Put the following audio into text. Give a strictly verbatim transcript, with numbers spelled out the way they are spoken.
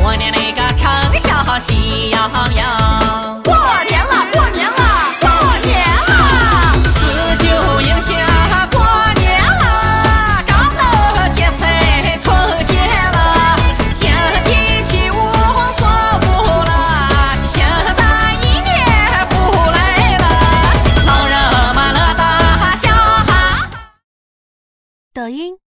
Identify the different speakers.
Speaker 1: 过年那个城小喜洋洋。
Speaker 2: 过年了，过年了，过年了！
Speaker 1: 四九迎夏过年了，张灯结彩春节了，千金起舞送福了，新的一年福来了，老人们乐得笑哈哈。
Speaker 3: 抖音。